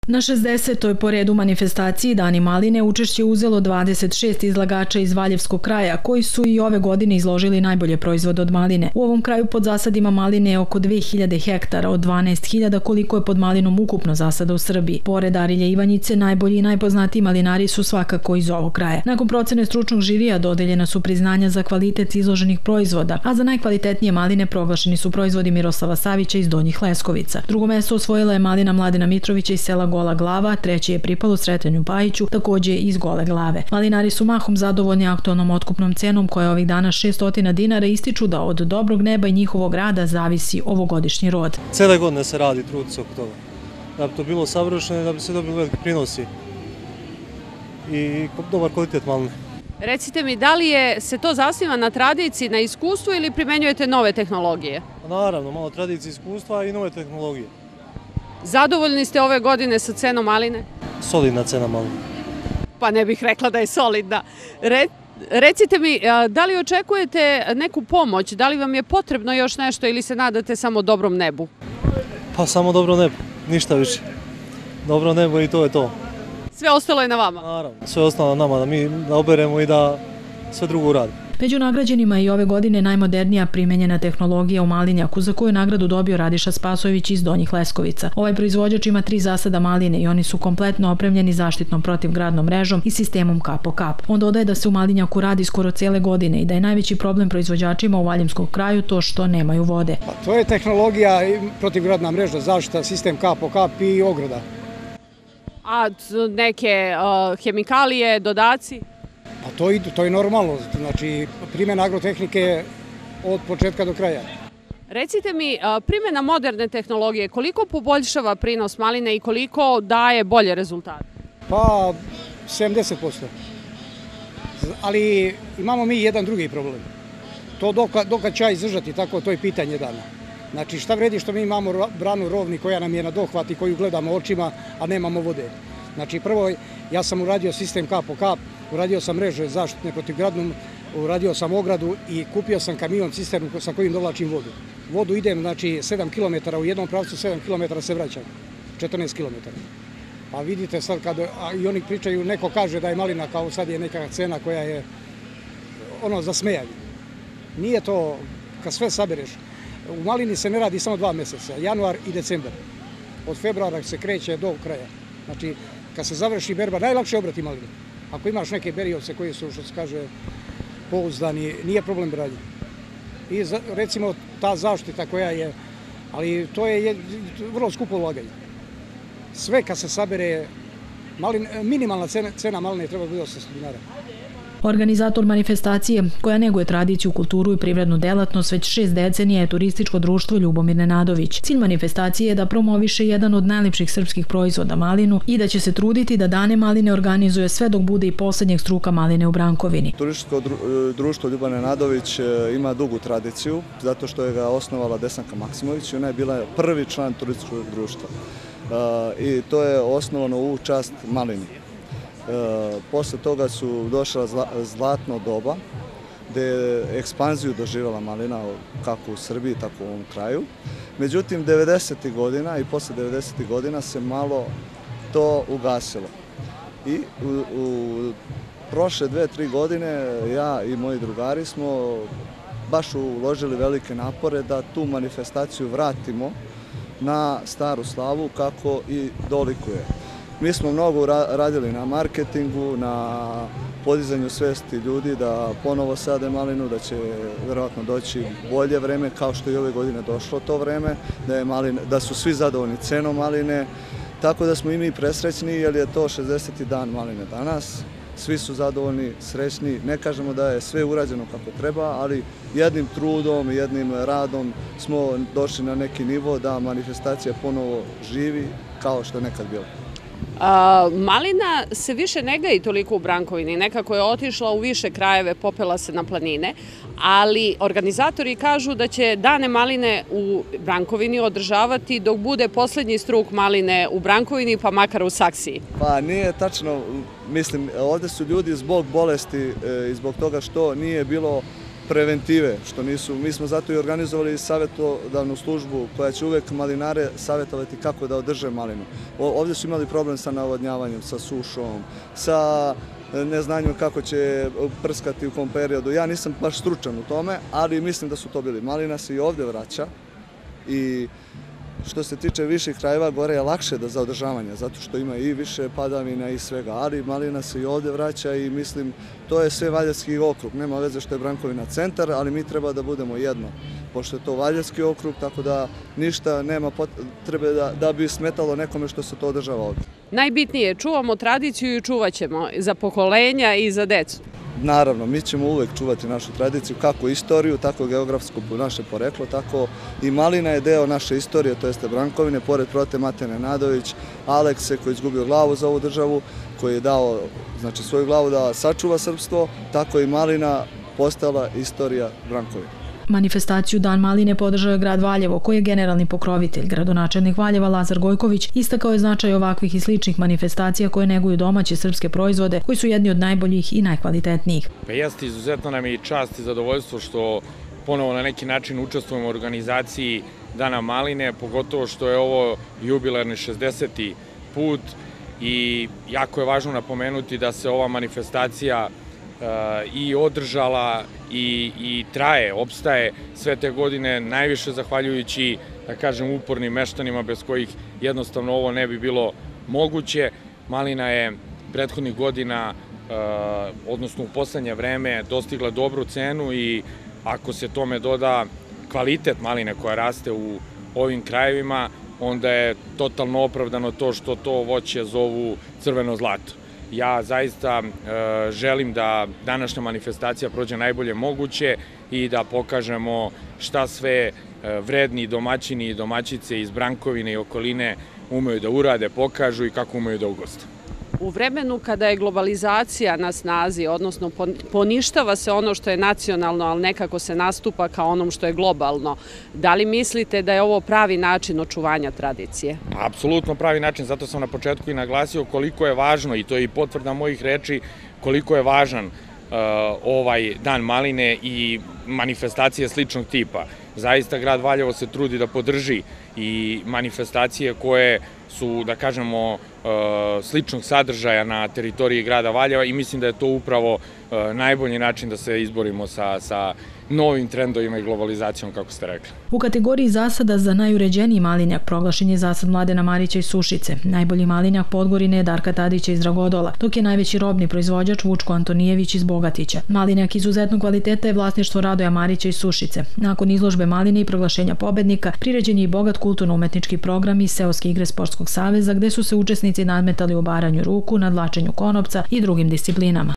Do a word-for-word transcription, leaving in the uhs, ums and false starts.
Na šezdesetoj po redu manifestaciji Dani maline učešće uzelo dvadeset šest izlagača iz Valjevskog kraja koji su i ove godine izložili najbolje proizvode od maline. U ovom kraju pod zasadima maline je oko dve hiljade hektara od dvanaest hiljada koliko je pod malinom ukupno zasada u Srbiji. Pored Arilja Ivanjice, najbolji i najpoznatiji malinari su svakako iz ovog kraja. Nakon procene stručnog žirija dodeljena su priznanja za kvalitet izloženih proizvoda, a za najkvalitetnije maline proglašeni su proizvodi Miroslava Savića iz Donjih Leskovica. Drugo mesto osvojila je malina Mladena Mitrovića iz sela Gola Glava, treće je pripalo Sretanju Pajiću, takođe iz Gole Glave. Malinari su mahom zadovoljni aktualnom otkupnom cenom koja je ovih dana šessto dinara i ističu da od dobrog neba i njihovog rada zavisi ovogodišnji rod. Cele godine se radi, trudi se oko toga. Da bi to bilo savršeno i da bi se dobili veliki prinosi i dobar kvalitet maline. Recite mi, da li je se to zasniva na tradiciji, na iskustvu ili primenjujete nove tehnologije? Naravno, malo tradicije, iskustva i nove tehnologije. Zadovoljni ste ove godine sa cenom maline? Solidna cena maline. Pa ne bih rekla da je solidna. Re, recite mi, da li očekujete neku pomoć? Da li vam je potrebno još nešto ili se nadate samo dobrom nebu? Pa samo dobro nebo, ništa više. Dobro nebo i to je to. Sve ostalo je na vama? Naravno, sve ostalo na nama, da mi da oberemo i da sve drugo uradimo. Među nagrađenima i ove godine najmodernija primenjena tehnologija u malinjaku za koju nagradu dobio Radiša Spasojević iz Donjih Leskovica. Ovaj proizvođač ima tri zasada maline i oni su kompletno opremljeni zaštitnom protivgradnom mrežom i sistemom kap po kap. On dodaje da se u malinjaku radi skoro cele godine i da je najveći problem proizvođačima u Valjevskom kraju to što nemaju vode. Pa to je tehnologija protivgradna mreža, zaštita, sistem kap po kap i ograda. A neke uh, hemikalije, dodaci? Pa to, to je normalno, znači primjena agrotehnike od početka do kraja. Recite mi, primjena moderne tehnologije, koliko poboljšava prinos maline i koliko daje bolje rezultate? Pa sedamdeset posto. Ali imamo mi jedan drugi problem. To dokad, dokad će izdržati, tako to je pitanje dana. Znači šta vredi što mi imamo branu Rovni koja nam je na dohvat i koju gledamo očima, a nemamo vode. Znači prvo, ja sam uradio sistem kap po kap, uradio sam mreže zaštitne protivgradnom, uradio sam ogradu i kupio sam kamion cisternu sa kojim dovlačim vodu. Vodu idem, znači sedam kilometara u jednom pravcu, sedam kilometara se vraćam, četrnaest kilometara. Pa vidite sad kad i oni pričaju, neko kaže da je malina kao sad je neka cena koja je ono za smejanje. Nije to, kad sve sabereš, u malini se ne radi samo dva meseca, januar i decembar. Od februara se kreće do kraja. Znači, kad se završi berba, najlakše je obrati malinu. Ako imaš neke beriovce koji su, što se kaže, pouzdani, nije problem branje. I recimo ta zaštita koja je, ali to je vrlo skupo ulaganje. Sve kad se sabere, malin, minimalna cena, cena maline treba biti osamsto dinara. Organizator manifestacije, koja neguje tradiciju, kulturu i privrednu delatnost već šest decenija, je turističko društvo Ljubomir Nenadović. Cilj manifestacije je da promoviše jedan od najlepših srpskih proizvoda, malinu, i da će se truditi da dane maline organizuje sve dok bude i poslednjeg struka maline u Brankovini. Turističko društvo Ljubomir Nenadović ima dugu tradiciju, zato što je ga osnovala Desanka Maksimović i ona je bila prvi član turističkog društva. I to je osnovano u čast malini. E, posle toga su došla zla, zlatno doba, gde je ekspanziju doživjela malina kako u Srbiji, tako u ovom kraju. Međutim, devedesetih godina i posle devedesetih godina se malo to ugasilo. I u, u prošle dve, tri godine ja i moji drugari smo baš uložili velike napore da tu manifestaciju vratimo na staru slavu kako i dolikuje. Mi smo mnogo radili na marketingu, na podizanju svesti ljudi da ponovo sade malinu, da će verovatno doći bolje vreme, kao što i ove godine došlo to vreme, da, je maline, da su svi zadovoljni cenom maline, tako da smo i mi presrećni jer je to šezdeseti dan maline danas. Svi su zadovoljni, srećni, ne kažemo da je sve urađeno kako treba, ali jednim trudom, jednim radom smo došli na neki nivo da manifestacija ponovo živi kao što je nekad bilo. A, malina se više ne gaji toliko u Brankovini, nekako je otišla u više krajeve, popela se na planine, ali organizatori kažu da će dane maline u Brankovini održavati dok bude poslednji struk maline u Brankovini, pa makar u Saksiji. Pa nije tačno, mislim, ovde su ljudi zbog bolesti i zbog toga što nije bilo preventive, što nisu, mi smo zato i organizovali savjetodavnu službu koja će uvek malinare savjetovati kako da održe malinu. Ovdje su imali problem sa navodnjavanjem, sa sušom, sa neznanjem kako će prskati u kom periodu. Ja nisam baš stručan u tome, ali mislim da su to bili. Malina se i ovdje vraća i što se tiče viših krajeva, gore je lakše da za održavanje, zato što ima i više padavina i svega, ali malina se i ovdje vraća i mislim, to je sve Valjevski okrug, nema veze što je Brankovina centar, ali mi treba da budemo jedno, pošto je to Valjevski okrug, tako da ništa nema potrebe da, da bi smetalo nekome što se to održava ovdje. Najbitnije je čuvamo tradiciju i čuvat ćemo za pokolenja i za decu. Naravno, mi ćemo uvek čuvati našu tradiciju, kako istoriju, tako geografsko naše poreklo, tako i malina je deo naše istorije, to jeste Brankovine, pored prote Mate Nenadović, Alekse koji je izgubio glavu za ovu državu, koji je dao, znači, svoju glavu da sačuva srpstvo, tako i malina postala istorija Brankovine. Manifestaciju Dan maline podržao je grad Valjevo, koji je generalni pokrovitelj. Gradonačelnik Valjeva Lazar Gojković istakao je značaj ovakvih i sličnih manifestacija koje neguju domaće srpske proizvode, koji su jedni od najboljih i najkvalitetnijih. Pa jeste, izuzetno nam je i čast i zadovoljstvo što ponovo na neki način učestvujemo u organizaciji Dana maline, pogotovo što je ovo jubilarni šezdeseti put i jako je važno napomenuti da se ova manifestacija i održala i, i traje, opstaje sve te godine, najviše zahvaljujući, da kažem, upornim meštanima bez kojih jednostavno ovo ne bi bilo moguće. Malina je prethodnih godina, odnosno u poslednje vreme, dostigla dobru cenu i ako se tome doda kvalitet maline koja raste u ovim krajevima, onda je totalno opravdano to što to voće zovu crveno zlato. Ja zaista e, želim da današnja manifestacija prođe najbolje moguće i da pokažemo šta sve e, vredni domaćini i domaćice iz Brankovine i okoline umeju da urade, pokažu i kako umeju da ugoste. U vremenu kada je globalizacija na snazi, odnosno poništava se ono što je nacionalno, ali nekako se nastupa kao onom što je globalno, da li mislite da je ovo pravi način očuvanja tradicije? Apsolutno pravi način, zato sam na početku i naglasio koliko je važno, i to je i potvrda mojih reči, koliko je važan uh, ovaj Dan maline i manifestacije sličnog tipa. Zaista grad Valjevo se trudi da podrži i manifestacije koje su, da kažemo, sličnog sadržaja na teritoriji grada Valjeva i mislim da je to upravo najbolji način da se izborimo sa, sa novim trendovima i globalizacijom, kako ste rekli. U kategoriji zasada za najuređeniji malinjak proglašen je zasad Mladena Marića iz Sušice. Najbolji malinjak Podgorine je Darka Tadića iz Dragodola, dok je najveći robni proizvođač Vučko Antonijević iz Bogatića. Malinjak izuzetnog kvaliteta je vlasništvo Radoja Marića iz Sušice. Nakon izložbe maline i proglašenja pobednika, priređen je i bogat kulturno-umetnički program iz Seoske igre Sportskog saveza, gde su se učesnici nadmetali u obaranju ruku, nadlačenju konopca i drugim disciplinama.